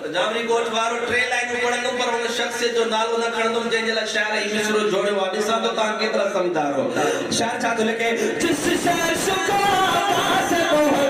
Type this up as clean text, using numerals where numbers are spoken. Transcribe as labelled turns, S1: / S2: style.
S1: जामरी कोट वारो ट्रे लाइन पढ़ंदम पर उन शख्स जो नालो न खणंदम जंहिंजे लाइ शायर ई मिसरो जोड़ियो आहे ॾिसां तो तव्हां केतिरा समझदार हो शायर छा थो लिखे जिस शहर शुक्र से